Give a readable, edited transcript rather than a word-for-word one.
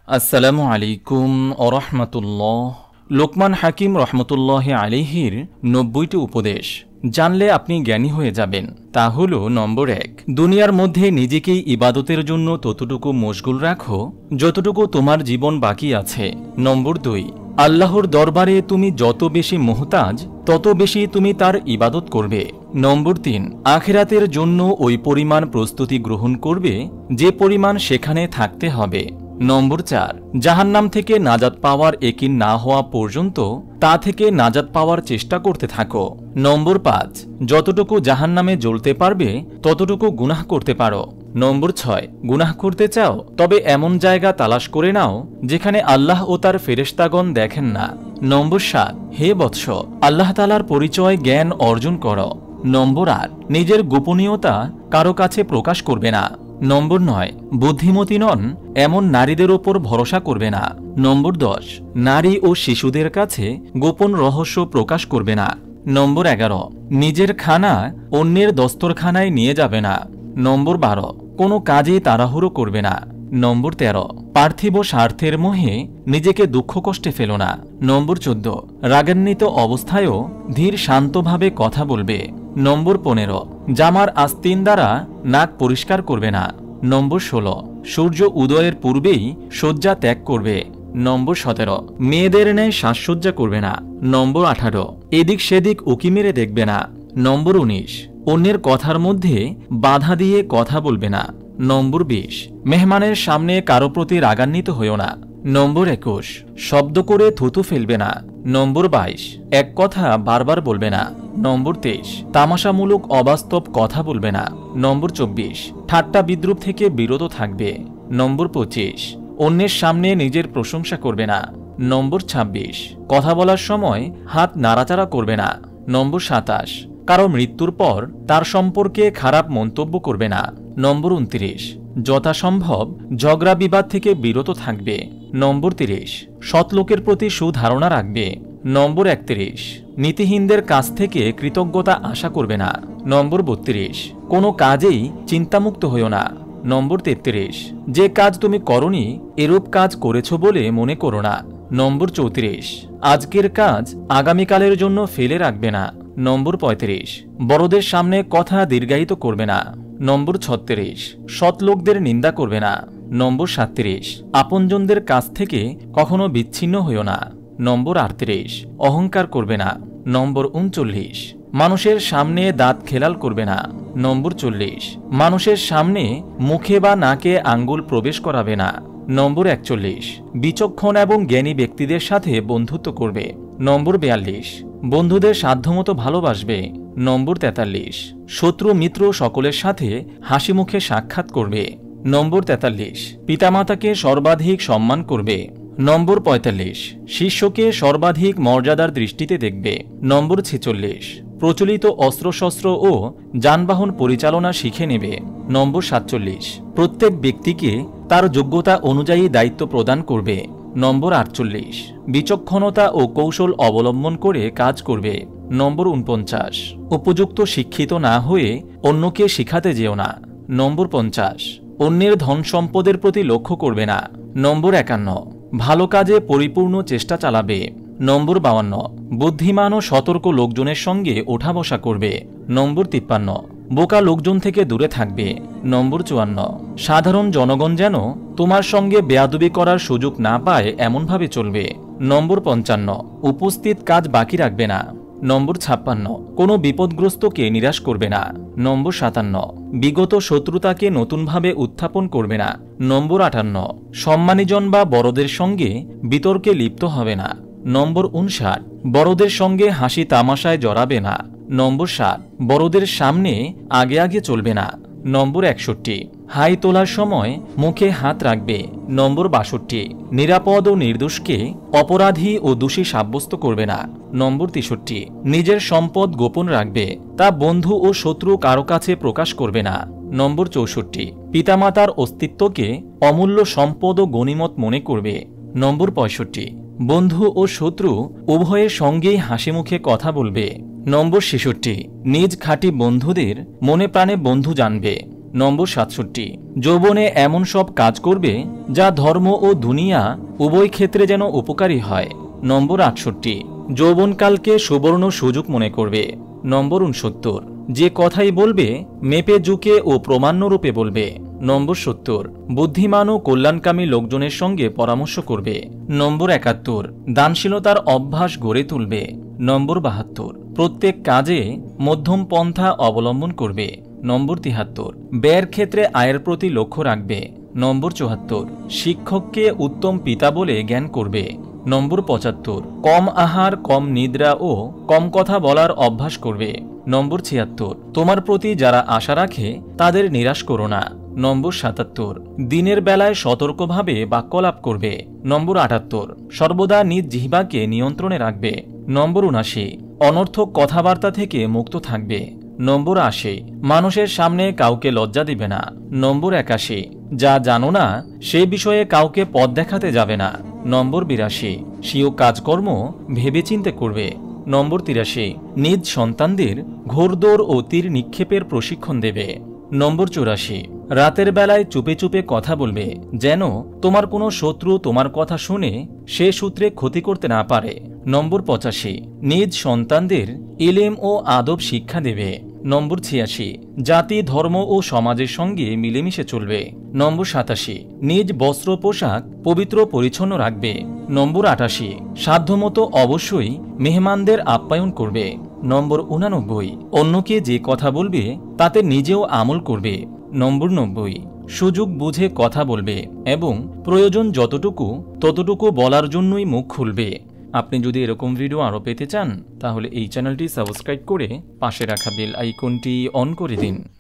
আসসালামু আলাইকুম ওয়া রাহমাতুল্লাহ। লোকমান হাকিম রহমতুল্লাহ আলাইহির ৯০টি উপদেশ জানলে আপনি জ্ঞানী হয়ে যাবেন। তা হল নম্বর ১, দুনিয়ার মধ্যে নিজেকেই ইবাদতের জন্য ততটুকু মশগুল রাখো যতটুকু তোমার জীবন বাকি আছে। নম্বর ২, আল্লাহর দরবারে তুমি যত বেশি মুহতাজ তত বেশি তুমি তার ইবাদত করবে। নম্বর ৩, আখিরাতের জন্য ওই পরিমাণ প্রস্তুতি গ্রহণ করবে যে পরিমাণ সেখানে থাকতে হবে। নম্বর ৪, জাহান্নাম থেকে নাজাত পাওয়ার একিন না হওয়া পর্যন্ত তা থেকে নাজাত পাওয়ার চেষ্টা করতে থাকো। নম্বর ৫, যতটুকু জাহান্নামে জ্বলতে পারবে ততটুকু গুনাহ করতে পারো। নম্বর ৬, গুনাহ করতে চাও তবে এমন জায়গা তালাশ করে নাও যেখানে আল্লাহ ও তার ফেরেশতাগণ দেখেন না। নম্বর ৭, হে বৎস, আল্লাহ তাআলার পরিচয় জ্ঞান অর্জন করো। নম্বর ৮, নিজের গোপনীয়তা কারো কাছে প্রকাশ করবে না। নম্বর ৯, বুদ্ধিমতী নন এমন নারীদের ওপর ভরসা করবে না। নম্বর ১০, নারী ও শিশুদের কাছে গোপন রহস্য প্রকাশ করবে না। নম্বর ১১, নিজের খানা অন্যের দস্তরখানায় নিয়ে যাবে না। নম্বর ১২, কোনো কাজে তাড়াহুড়ো করবে না। নম্বর ১৩, পার্থিব স্বার্থের মোহে নিজেকে দুঃখ কষ্টে ফেলো না। নম্বর ১৪, রাগান্বিত অবস্থায়ও ধীর শান্তভাবে কথা বলবে। নম্বর ১৫, জামার আস্তিন দ্বারা নাক পরিষ্কার করবে না। নম্বর ১৬, সূর্য উদয়ের পূর্বেই শয্যা ত্যাগ করবে। নম্বর ১৭, মেয়েদের ন্যায় সাজসজ্জা করবে না। নম্বর ১৮, এদিক সেদিক উকি মেরে দেখবে না। নম্বর ১৯, অন্যের কথার মধ্যে বাধা দিয়ে কথা বলবে না। নম্বর ২০, মেহমানের সামনে কারো প্রতি রাগান্বিত হইও না। নম্বর ২১, শব্দ করে থুতু ফেলবে না। নম্বর ২২, এক কথা বারবার বলবে না। নম্বর ২৩, তামাশামূলক অবাস্তব কথা বলবে না। নম্বর ২৪, ঠাট্টা বিদ্রুপ থেকে বিরত থাকবে। নম্বর ২৫, অন্যের সামনে নিজের প্রশংসা করবে না। নম্বর ২৬, কথা বলার সময় হাত নাড়াচাড়া করবে না। নম্বর ২৭, কারো মৃত্যুর পর তার সম্পর্কে খারাপ মন্তব্য করবে না। নম্বর ২৯, যথাসম্ভব ঝগড়া বিবাদ থেকে বিরত থাকবে। নম্বর ৩০, সৎলোকের প্রতি সুধারণা রাখবে। নম্বর ৩১, নীতিহীনদের কাছ থেকে কৃতজ্ঞতা আশা করবে না। নম্বর ৩২, কোনো কাজেই চিন্তামুক্ত হইও না। নম্বর ৩৩, যে কাজ তুমি করনি এরূপ কাজ করেছ বলে মনে করো না। নম্বর ৩৪, আজকের কাজ আগামীকালের জন্য ফেলে রাখবে না। নম্বর ৩৫, বড়দের সামনে কথা দীর্ঘায়িত করবে না। নম্বর ৩৬, সৎ লোকদের নিন্দা করবে না। নম্বর ৩৭, আপনজনদের কাছ থেকে কখনো বিচ্ছিন্ন হইও না। নম্বর ৩৮, অহংকার করবে না। নম্বর ৩৯, মানুষের সামনে দাঁত খেলাল করবে না। নম্বর ৪০, মানুষের সামনে মুখে বা নাকে আঙ্গুল প্রবেশ করাবে না। নম্বর ৪১, বিচক্ষণ এবং জ্ঞানী ব্যক্তিদের সাথে বন্ধুত্ব করবে। নম্বর ৪২, বন্ধুদের সাধ্যমতো ভালোবাসবে। নম্বর ৪৩, শত্রু মিত্র সকলের সাথে হাসি মুখে সাক্ষাৎ করবে। নম্বর ৪৩, পিতামাতাকে সর্বাধিক সম্মান করবে। নম্বর ৪৫, শিষ্যকে সর্বাধিক মর্যাদার দৃষ্টিতে দেখবে। নম্বর ৪৬, প্রচলিত অস্ত্রশস্ত্র ও যানবাহন পরিচালনা শিখে নেবে। নম্বর ৪৭, প্রত্যেক ব্যক্তিকে তার যোগ্যতা অনুযায়ী দায়িত্ব প্রদান করবে। নম্বর ৪৮, বিচক্ষণতা ও কৌশল অবলম্বন করে কাজ করবে। নম্বর ৪৯, উপযুক্ত শিক্ষিত না হয়ে অন্যকে শিখাতে যেও না। নম্বর ৫০, অন্যের ধন সম্পদের প্রতি লক্ষ্য করবে না। নম্বর ৫১, ভালো কাজে পরিপূর্ণ চেষ্টা চালাবে। নম্বর ৫২, বুদ্ধিমান ও সতর্ক লোকজনের সঙ্গে ওঠা বসা করবে। নম্বর ৫৩, বোকা লোকজন থেকে দূরে থাকবে। নম্বর ৫৪, সাধারণ জনগণ যেন তোমার সঙ্গে বেয়াদবি করার সুযোগ না পায় এমনভাবে চলবে। নম্বর ৫৫, উপস্থিত কাজ বাকি রাখবে না। নম্বর ৫৬, কোনো বিপদগ্রস্তকে নিরাশ করবে না। নম্বর ৫৭, বিগত শত্রুতাকে নতুনভাবে উত্থাপন করবে না। নম্বর ৫৮, সম্মানীজন বা বড়দের সঙ্গে বিতর্কে লিপ্ত হবে না। নম্বর ৫৯, বড়দের সঙ্গে হাসি তামাশায় জড়াবে না। নম্বর ৭, বড়দের সামনে আগে আগে চলবে না। নম্বর ৬১, হাই তোলার সময় মুখে হাত রাখবে। নম্বর ৬২, নিরাপদ ও নির্দোষকে অপরাধী ও দোষী সাব্যস্ত করবে না। নম্বর ৬৩, নিজের সম্পদ গোপন রাখবে, তা বন্ধু ও শত্রু কারো কাছে প্রকাশ করবে না। নম্বর ৬৪, পিতামাতার অস্তিত্বকে অমূল্য সম্পদ ও গনিমত মনে করবে। নম্বর ৬৫, বন্ধু ও শত্রু উভয়ের সঙ্গেই হাসি মুখে কথা বলবে। নম্বর ৬৬, নিজ খাঁটি বন্ধুদের মনে প্রাণে বন্ধু জানবে। নম্বর 67, যৌবনে এমন সব কাজ করবে যা ধর্ম ও দুনিয়া উভয় ক্ষেত্রে যেন উপকারী হয়। নম্বর 68, যৌবনকালকে সুবর্ণ সুযোগ মনে করবে। নম্বর 69, যে কথাই বলবে মেপে জুকে ও প্রমাণ্যরূপে বলবে। নম্বর 70, বুদ্ধিমান ও কল্যাণকামী লোকজনের সঙ্গে পরামর্শ করবে। নম্বর 71, দানশীলতার অভ্যাস গড়ে তুলবে। নম্বর 72, প্রত্যেক কাজে মধ্যম পন্থা অবলম্বন করবে। নম্বর 73, ব্যয়ের ক্ষেত্রে আয়ের প্রতি লক্ষ্য রাখবে। নম্বর 74, শিক্ষককে উত্তম পিতা বলে জ্ঞান করবে। নম্বর 75, কম আহার, কম নিদ্রা ও কম কথা বলার অভ্যাস করবে। নম্বর 76, তোমার প্রতি যারা আশা রাখে তাদের নিরাশ করো না। নম্বর 77, দিনের বেলায় সতর্কভাবে বাক্যলাপ করবে। নম্বর 78, সর্বদা নিজ জিহ্বাকে নিয়ন্ত্রণে রাখবে। নম্বর 79, অনর্থক কথাবার্তা থেকে মুক্ত থাকবে। নম্বর 80, মানুষের সামনে কাউকে লজ্জা দিবে না। নম্বর 81, যা জানো না সে বিষয়ে কাউকে পথ দেখাতে যাবে না। নম্বর 82, স্বীয় কাজকর্ম ভেবেচিন্তে করবে। নম্বর 83, নিজ সন্তানদের ঘোড়দৌড় ও তীর নিক্ষেপের প্রশিক্ষণ দেবে। নম্বর 84, রাতের বেলায় চুপে চুপে কথা বলবে যেন তোমার কোনো শত্রু তোমার কথা শুনে সে সূত্রে ক্ষতি করতে না পারে। নম্বর 85, নিজ সন্তানদের ইলম ও আদব শিক্ষা দেবে। নম্বর 86, জাতি, ধর্ম ও সমাজের সঙ্গে মিলেমিশে চলবে। নম্বর 87, নিজ বস্ত্র পোশাক পবিত্র পরিচ্ছন্ন রাখবে। নম্বর 88, সাধ্যমতো অবশ্যই মেহমানদের আপ্যায়ন করবে। নম্বর 89, অন্যকে যে কথা বলবে তাতে নিজেও আমল করবে। নম্বর 90, সুযোগ বুঝে কথা বলবে এবং প্রয়োজন যতটুকু ততটুকু বলার জন্যই মুখ খুলবে। আপনি যদি এরকম ভিডিও আরও পেতে চান তাহলে এই চ্যানেলটি সাবস্ক্রাইব করে পাশে রাখা বেল আইকনটি অন করে দিন।